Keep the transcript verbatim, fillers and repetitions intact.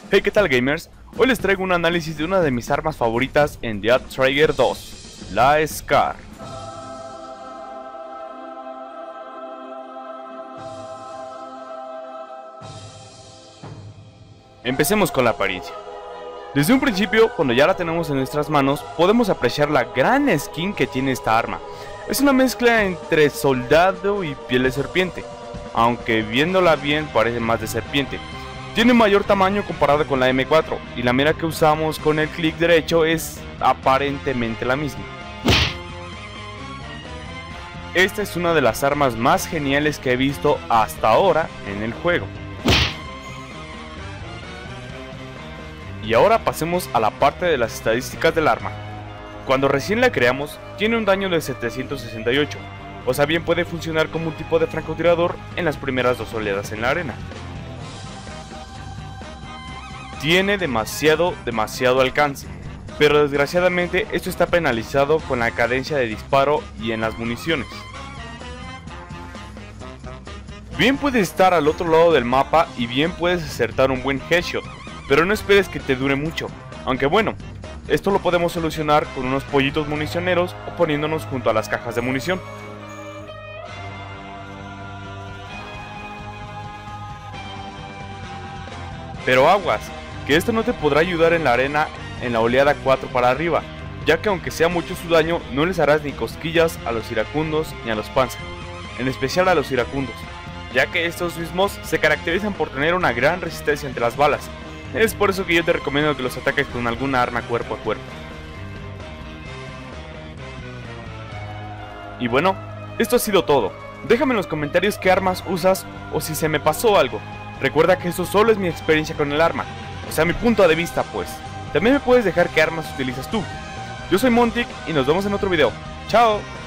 Hey, ¿qué tal, gamers? Hoy les traigo un análisis de una de mis armas favoritas en Death Trigger dos, la Scar. Empecemos con la apariencia. Desde un principio, cuando ya la tenemos en nuestras manos, podemos apreciar la gran skin que tiene esta arma. Es una mezcla entre soldado y piel de serpiente, aunque viéndola bien parece más de serpiente. Tiene mayor tamaño comparado con la eme cuatro, y la mira que usamos con el clic derecho es aparentemente la misma. Esta es una de las armas más geniales que he visto hasta ahora en el juego. Y ahora pasemos a la parte de las estadísticas del arma. Cuando recién la creamos, tiene un daño de setecientos sesenta y ocho, o sea bien puede funcionar como un tipo de francotirador en las primeras dos oleadas en la arena. Tiene demasiado, demasiado alcance, pero desgraciadamente esto está penalizado con la cadencia de disparo y en las municiones. Bien puedes estar al otro lado del mapa y bien puedes acertar un buen headshot, pero no esperes que te dure mucho, aunque bueno, esto lo podemos solucionar con unos pollitos municioneros o poniéndonos junto a las cajas de munición. Pero aguas, que esto no te podrá ayudar en la arena en la oleada cuatro para arriba, ya que aunque sea mucho su daño, no les harás ni cosquillas a los iracundos ni a los panzer, en especial a los iracundos, ya que estos mismos se caracterizan por tener una gran resistencia entre las balas. Es por eso que yo te recomiendo que los ataques con alguna arma cuerpo a cuerpo. Y bueno, esto ha sido todo. Déjame en los comentarios qué armas usas o si se me pasó algo. Recuerda que eso solo es mi experiencia con el arma, o sea mi punto de vista pues. También me puedes dejar qué armas utilizas tú. Yo soy Montic y nos vemos en otro video. ¡Chao!